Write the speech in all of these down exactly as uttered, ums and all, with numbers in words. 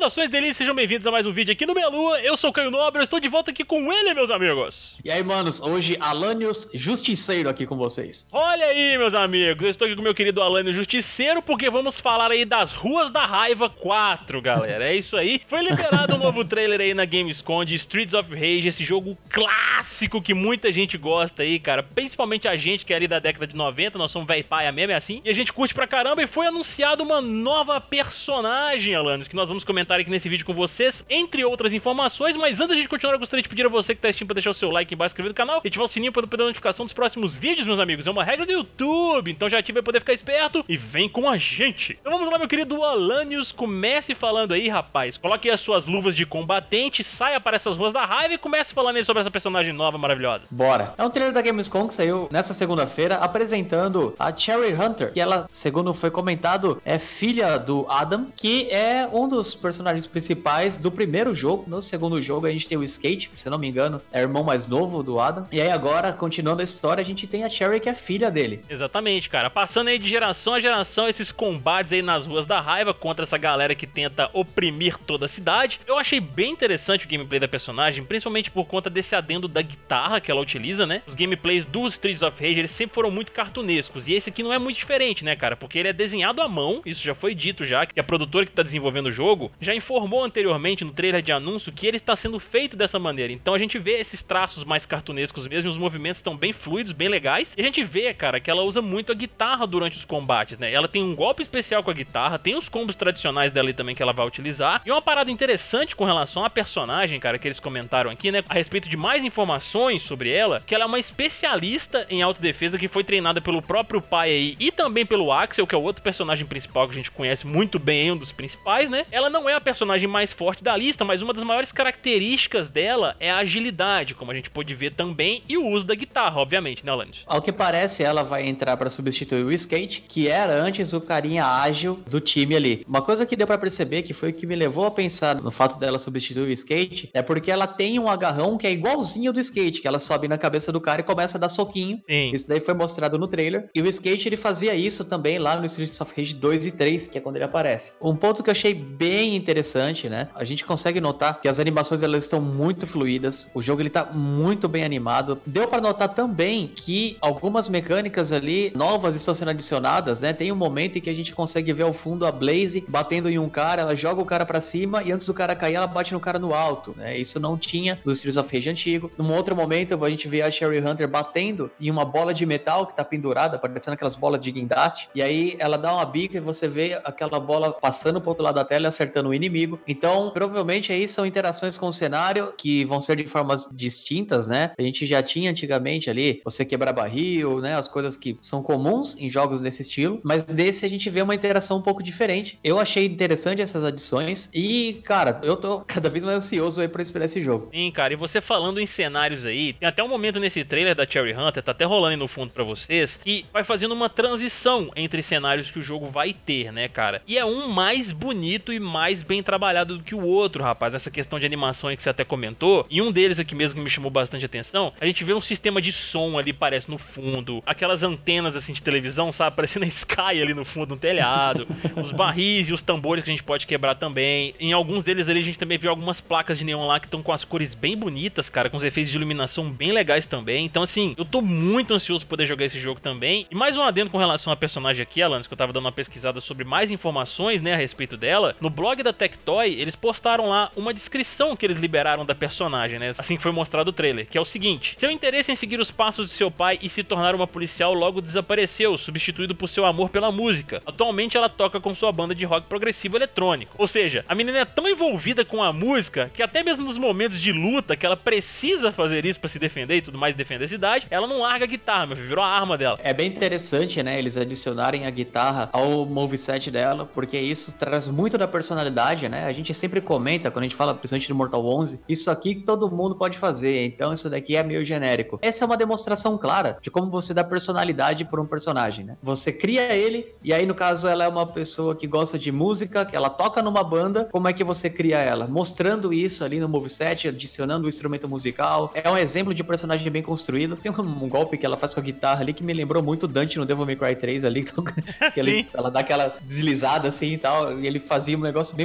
Saudações delícias, sejam bem-vindos a mais um vídeo aqui no Meia Lua. Eu sou o Caio Nobre, eu estou de volta aqui com ele, meus amigos. E aí, manos, hoje Alanios Justiceiro aqui com vocês. Olha aí, meus amigos, eu estou aqui com o meu querido Alanios Justiceiro porque vamos falar aí das Ruas da Raiva quatro, galera. É isso aí. Foi liberado um novo trailer aí na Gamescom de Streets of Rage, esse jogo clássico que muita gente gosta aí, cara. Principalmente a gente que é ali da década de noventa, nós somos véi paia mesmo, é assim. E a gente curte pra caramba e foi anunciado uma nova personagem, Alanios, que nós vamos comentar aqui nesse vídeo com vocês, entre outras informações. Mas antes de continuar, eu gostaria de pedir a você que tá assistindo pra deixar o seu like embaixo, inscrever no canal e ativar o sininho para poder a notificação dos próximos vídeos, meus amigos. É uma regra do YouTube, então já ativa pra poder ficar esperto e vem com a gente. Então vamos lá, meu querido Alanios, comece falando aí, rapaz. Coloque aí as suas luvas de combatente, saia para essas ruas da raiva e comece falando aí sobre essa personagem nova, maravilhosa. Bora. É um trailer da Gamescom que saiu nessa segunda-feira, apresentando a Cherry Hunter, que ela, segundo foi comentado, é filha do Adam, que é um dos personagens principais do primeiro jogo. No segundo jogo a gente tem o Skate, que se não me engano é o irmão mais novo do Adam. E aí agora, continuando a história, a gente tem a Cherry, que é filha dele. Exatamente, cara. Passando aí de geração a geração, esses combates aí nas ruas da raiva contra essa galera que tenta oprimir toda a cidade. Eu achei bem interessante o gameplay da personagem, principalmente por conta desse adendo da guitarra que ela utiliza, né? Os gameplays do Streets of Rage, eles sempre foram muito cartunescos. E esse aqui não é muito diferente, né, cara? Porque ele é desenhado à mão, isso já foi dito já, que a produtora que tá desenvolvendo o jogo já informou anteriormente no trailer de anúncio que ele está sendo feito dessa maneira. Então a gente vê esses traços mais cartunescos mesmo, os movimentos estão bem fluidos, bem legais. E a gente vê, cara, que ela usa muito a guitarra durante os combates, né? Ela tem um golpe especial com a guitarra, tem os combos tradicionais dela aí também que ela vai utilizar. E uma parada interessante com relação à personagem, cara, que eles comentaram aqui, né, a respeito de mais informações sobre ela, que ela é uma especialista em autodefesa que foi treinada pelo próprio pai aí e também pelo Axel, que é o outro personagem principal que a gente conhece muito bem, um dos principais, né? Ela não é a personagem mais forte da lista, mas uma das maiores características dela é a agilidade, como a gente pôde ver também, e o uso da guitarra, obviamente, né, Alanios? Ao que parece, ela vai entrar para substituir o Skate, que era antes o carinha ágil do time ali. Uma coisa que deu para perceber, que foi o que me levou a pensar no fato dela substituir o Skate, é porque ela tem um agarrão que é igualzinho do Skate, que ela sobe na cabeça do cara e começa a dar soquinho. Sim. Isso daí foi mostrado no trailer. E o Skate, ele fazia isso também lá no Streets of Rage dois e três, que é quando ele aparece. Um ponto que eu achei bem interessante, né? A gente consegue notar que as animações, elas estão muito fluídas. O jogo, ele tá muito bem animado. Deu para notar também que algumas mecânicas ali novas estão sendo adicionadas, né? Tem um momento em que a gente consegue ver ao fundo a Blaze batendo em um cara, ela joga o cara pra cima e antes do cara cair, ela bate no cara no alto, né? Isso não tinha no Streets of Rage antigo. Num outro momento, a gente vê a Cherry Hunter batendo em uma bola de metal que tá pendurada, parecendo aquelas bolas de guindaste, e aí ela dá uma bica e você vê aquela bola passando pro outro lado da tela e acertando o inimigo. Então, provavelmente aí são interações com o cenário que vão ser de formas distintas, né? A gente já tinha antigamente ali, você quebrar barril, né? As coisas que são comuns em jogos desse estilo, mas desse a gente vê uma interação um pouco diferente. Eu achei interessante essas adições e, cara, eu tô cada vez mais ansioso aí pra esperar esse jogo. Sim, cara, e você falando em cenários aí, tem até um momento nesse trailer da Cherry Hunter, tá até rolando aí no fundo pra vocês, que vai fazendo uma transição entre cenários que o jogo vai ter, né, cara? E é um mais bonito e mais bem trabalhado do que o outro, rapaz, essa questão de animação aí que você até comentou. E um deles aqui mesmo que me chamou bastante atenção, a gente vê um sistema de som ali, parece, no fundo, aquelas antenas assim de televisão, sabe, parecendo a Sky ali no fundo, no telhado, os barris e os tambores que a gente pode quebrar também. Em alguns deles ali a gente também vê algumas placas de neon lá que estão com as cores bem bonitas, cara, com os efeitos de iluminação bem legais também. Então assim, eu tô muito ansioso por poder jogar esse jogo também. E mais um adendo com relação à personagem aqui, Alanios, que eu tava dando uma pesquisada sobre mais informações, né, a respeito dela. No blog da Tectoy, eles postaram lá uma descrição que eles liberaram da personagem, né, assim que foi mostrado o trailer, que é o seguinte: seu interesse em seguir os passos de seu pai e se tornar uma policial logo desapareceu, substituído por seu amor pela música. Atualmente ela toca com sua banda de rock progressivo eletrônico. Ou seja, a menina é tão envolvida com a música que até mesmo nos momentos de luta, que ela precisa fazer isso pra se defender e tudo mais, defender a cidade, ela não larga a guitarra, meu filho, virou a arma dela. É bem interessante, né, eles adicionarem a guitarra ao moveset dela, porque isso traz muito da personalidade, né? A gente sempre comenta, quando a gente fala principalmente do Mortal onze, isso aqui que todo mundo pode fazer, então isso daqui é meio genérico. Essa é uma demonstração clara de como você dá personalidade por um personagem, né? Você cria ele, e aí no caso ela é uma pessoa que gosta de música, que ela toca numa banda, como é que você cria ela? Mostrando isso ali no moveset, adicionando o instrumento musical. É um exemplo de personagem bem construído. Tem um, um golpe que ela faz com a guitarra ali que me lembrou muito Dante no Devil May Cry três ali, então, que ele, ela dá aquela deslizada assim e tal, e ele fazia um negócio bem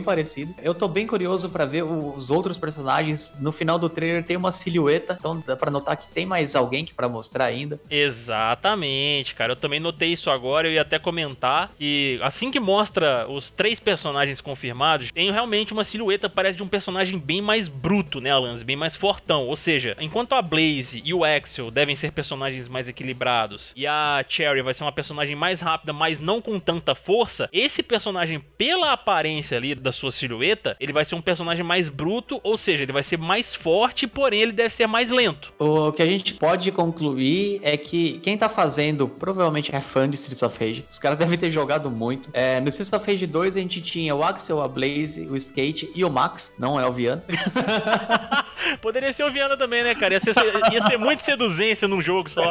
parecido. Eu tô bem curioso pra ver os outros personagens. No final do trailer tem uma silhueta, então dá pra notar que tem mais alguém que pra mostrar ainda. Exatamente, cara. Eu também notei isso agora. Eu ia até comentar que assim que mostra os três personagens confirmados, tem realmente uma silhueta, parece de um personagem bem mais bruto, né, Alans? Bem mais fortão. Ou seja, enquanto a Blaze e o Axel devem ser personagens mais equilibrados e a Cherry vai ser uma personagem mais rápida, mas não com tanta força, esse personagem, pela aparência ali da sua silhueta, ele vai ser um personagem mais bruto, ou seja, ele vai ser mais forte, porém ele deve ser mais lento. O que a gente pode concluir é que quem tá fazendo provavelmente é fã de Streets of Rage. Os caras devem ter jogado muito. É, no Streets of Rage dois a gente tinha o Axel, a Blaze, o Skate e o Max, não é o Viana. Poderia ser o Viana também, né, cara? Ia ser, ia ser muito seduzência num jogo só.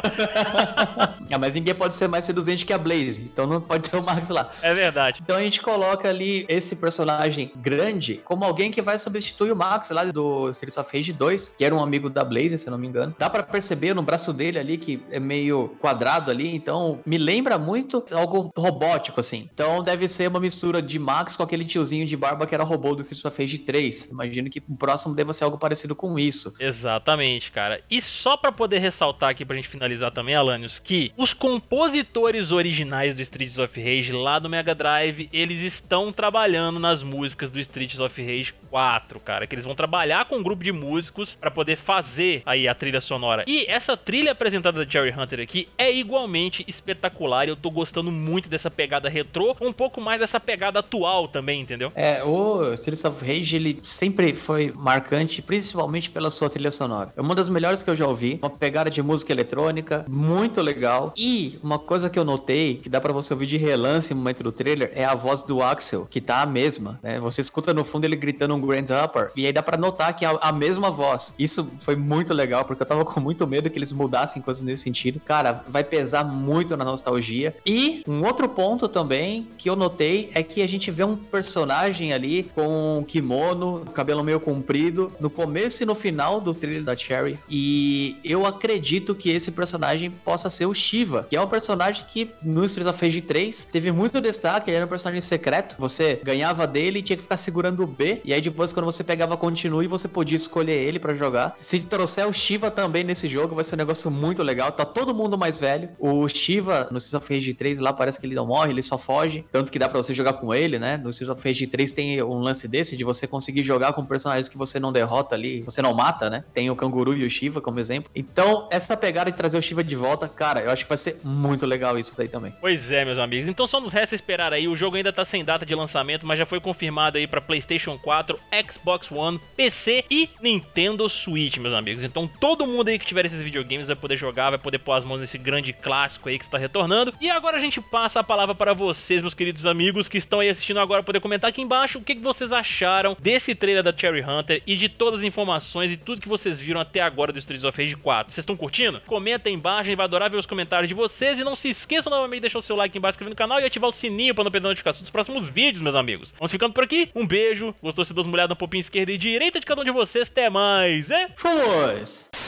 Ah, mas ninguém pode ser mais seduzente que a Blaze, então não pode ter o Max lá. É verdade. Então a gente coloca ali esse personagem grande como alguém que vai substituir o Max lá do Streets of Rage dois, que era um amigo da Blaze, se eu não me engano. Dá pra perceber no braço dele ali que é meio quadrado ali, então me lembra muito algo robótico, assim. Então deve ser uma mistura de Max com aquele tiozinho de barba que era robô do Streets of Rage três. Imagino que o próximo deva ser algo parecido com isso. Exatamente, cara. E só pra poder ressaltar aqui pra gente finalizar também, Alanios, que os compositores originais do Streets of Rage lá do Mega Drive, eles estão trabalhando nas músicas do Streets of Rage quatro, cara, que eles vão trabalhar com um grupo de músicos pra poder fazer aí a trilha sonora. E essa trilha apresentada da Cherry Hunter aqui é igualmente espetacular e eu tô gostando muito dessa pegada retrô, um pouco mais dessa pegada atual também, entendeu? É, o Streets of Rage, ele sempre foi marcante, principalmente pela sua trilha sonora. É uma das melhores que eu já ouvi, uma pegada de música eletrônica, muito legal. E uma coisa que eu notei, que dá pra você ouvir de relance no momento do trailer, é a voz do Axel, que tá a mesma, né? Você escuta no fundo ele gritando um Grand Upper, e aí dá pra notar que é a mesma voz. Isso foi muito legal, porque eu tava com muito medo que eles mudassem coisas nesse sentido. Cara, vai pesar muito na nostalgia. E um outro ponto também que eu notei é que a gente vê um personagem ali com um kimono, cabelo meio comprido, no começo e no final do trailer da Cherry. E eu acredito que esse personagem possa ser o Shiva, que é um personagem que no Streets of Rage três teve muito destaque. Ele era um personagem secreto, você ganhava dele e tinha que ficar segurando o B, e aí depois quando você pegava continue, você podia escolher ele pra jogar. Se trouxer o Shiva também nesse jogo, vai ser um negócio muito legal. Tá todo mundo mais velho. O Shiva no Streets of Rage três lá parece que ele não morre, ele só foge, tanto que dá pra você jogar com ele, né? No Streets of Rage três tem um lance desse de você conseguir jogar com personagens que você não derrota ali, você não mata, né? Tem o Canguru e o Shiva como exemplo. Então, essa pegada de trazer o Shiva de volta, cara, eu acho que vai ser muito legal isso daí também. Pois é, meus amigos. Então só nos resta esperar aí. O jogo ainda tá sem data de lançamento, mas já foi confirmado aí pra PlayStation quatro, Xbox One, P C e Nintendo Switch, meus amigos. Então todo mundo aí que tiver esses videogames vai poder jogar, vai poder pôr as mãos nesse grande clássico aí que está retornando. E agora a gente passa a palavra para vocês, meus queridos amigos que estão aí assistindo agora, poder comentar aqui embaixo o que, que vocês acharam desse trailer da Cherry Hunter e de todas as informações e tudo que vocês viram até agora do Streets of Rage quatro. Vocês estão curtindo? Comenta aí embaixo, a gente vai adorar ver os comentários de vocês. E não se esqueçam novamente de deixar o seu like aqui embaixo, inscrever no canal e ativar o sininho para não perder a notificação dos próximos vídeos, meus amigos. Vamos ficando por aqui. Um beijo. Gostou? Se dá uma olhada no popinho esquerda e direita de cada um de vocês. Até mais, é? Fomos!